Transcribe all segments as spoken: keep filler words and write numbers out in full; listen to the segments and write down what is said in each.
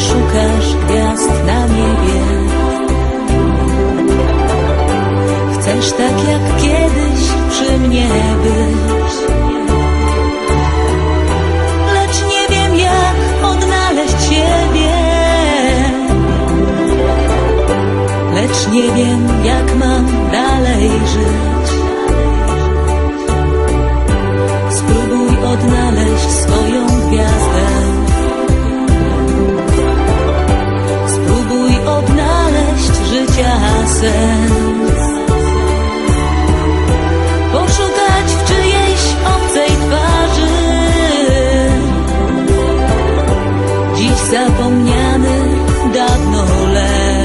szukasz gwiazd na niebie. Chcesz tak jak kiedyś przy mnie być, lecz nie wiem jak odnaleźć siebie, lecz nie wiem jak mam dalej żyć. Spróbuj odnaleźć swoją gwiazdę, spróbuj odnaleźć życia sens, poszukać w czyjejś obcej twarzy dziś zapomniany dawno les.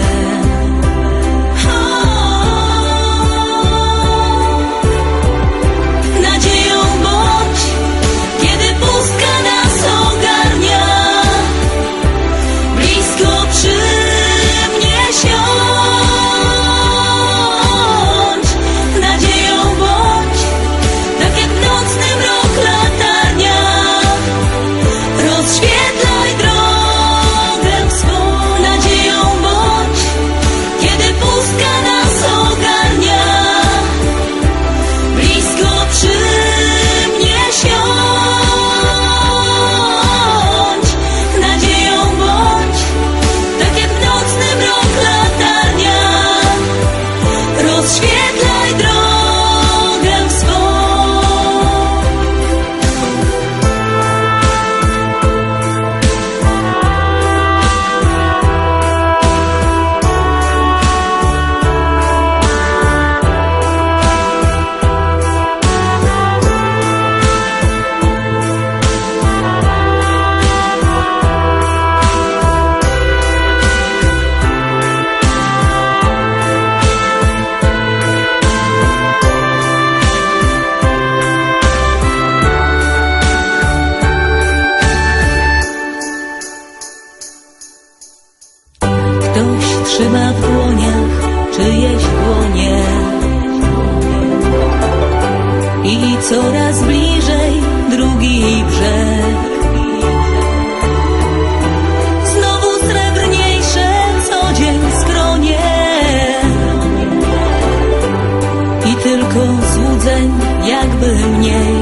Trzyma w dłoniach czyjeś dłonie i coraz bliżej drugi brzeg. Znowu srebrniejsze co dzień skronie i tylko złudzeń jakby mniej.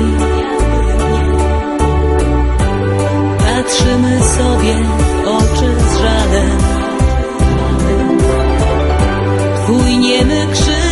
Patrzymy sobie w oczy z żalem, twój niemy krzyk